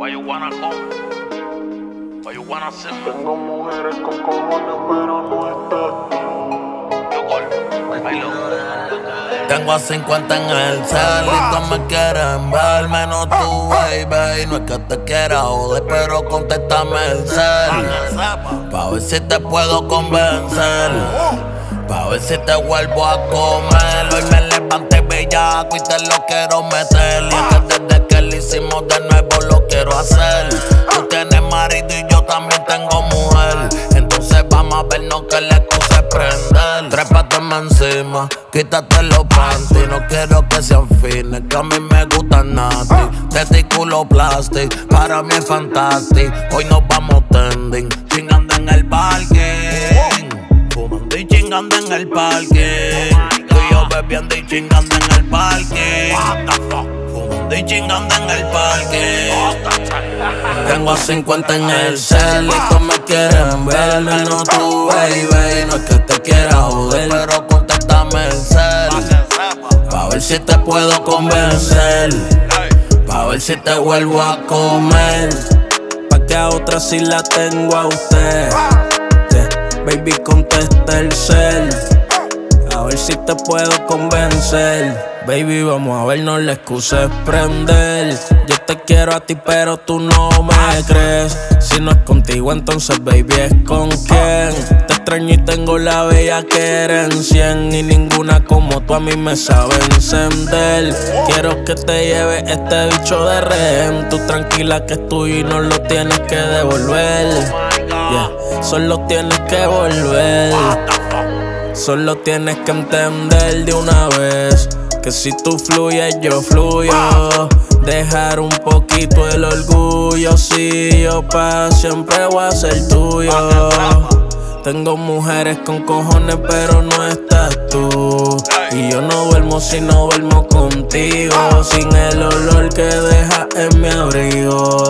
Why you wanna come? Why you wanna sip? Tengo mujeres con cojones, pero no estás tú. Yo gol, bailo. Tengo a 50 en el cel y todos me quieren ver, menos tú, baby. No es que te quiera joder, pero contéstame el cel, pa' ver si te puedo convencer, pa' ver si te vuelvo a comer. Hoy me levanté bellaco y te lo quiero meter, y es que desde que lo hicimos de nuevo lo quiero hacer. Tú tienes marido y yo también tengo mujer, entonces vamos a vernos que la excusa es prender. Trépateme encima, quítate los panties, no quiero que sean fines, que a mí me gustan nasty. Testículo plastic, para mí es fantástico. Hoy nos vamos tending, chingando en el parking, fumando y chingando en el parking. Tú y yo bebiendo y chingando en el parking, fumando y chingando en el parking. Tengo a 50 en el cel y todos me quieren ver, menos tú, baby. No es que te quiera joder, pero contéstame el cel, pa' ver si te puedo convencer, pa' ver si te vuelvo a comer. Pa' que a otra sí la tengo a usted, baby, contesta el cel, a ver si te puedo convencer. Baby, vamos a vernos, la excusa es prender. Yo te quiero a ti, pero tú no me crees. Si no es contigo, entonces, baby, ¿es con quién? Te extraño y tengo la bella que en 100, y ninguna como tú a mí me sabe encender. Quiero que te lleve este bicho de rehén. Tú tranquila que es tuyo y no lo tienes que devolver. Yeah, solo tienes que volver. Solo tienes que entender de una vez que si tú fluyes, yo fluyo. Dejar un poquito el orgullo. Si yo pa' siempre voy a ser tuyo. Tengo mujeres con cojones, pero no estás tú. Y yo no duermo si no duermo contigo, sin el olor que dejas en mi abrigo.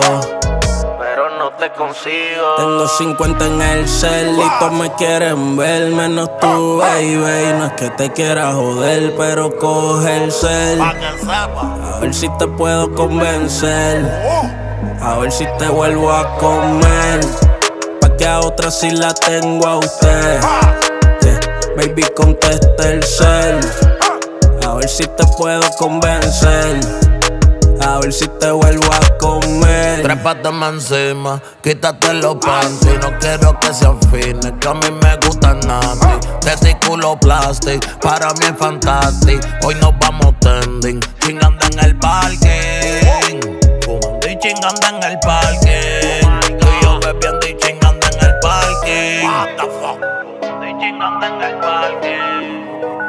No te consigo. Tengo 50 en el cel y todos me quieren ver, menos tú, baby. No es que te quiera joder, pero coge el cel, a ver si te puedo convencer, a ver si te vuelvo a comer. Pa' que a otra sí la tengo a usted, baby, contesta el cel, a ver si te puedo convencer, a ver si te vuelvo a comer. Trépateme encima, quítate los panties. No quiero que sean fines, que a mí me gustan nasty. Testículo plastic, para mí es fantástico. Hoy nos vamos tending, chingando en el parking, fumando y chingando en el parking. Tú y yo bebiendo y chingando en el parking, fumando y chingando en el parking.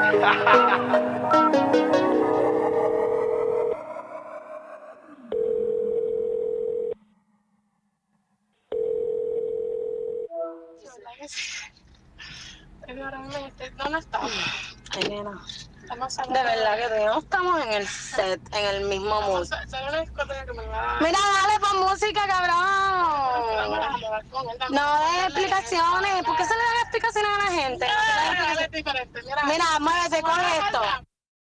¿Dónde estamos? Ay, nena, Estamos de verdad que todavía no estamos en el set, en el mismo mood. Mira, dale pon música, cabrón. No des explicaciones. ¿Por qué se le dan explicaciones a la gente? Mira, muévete con esto.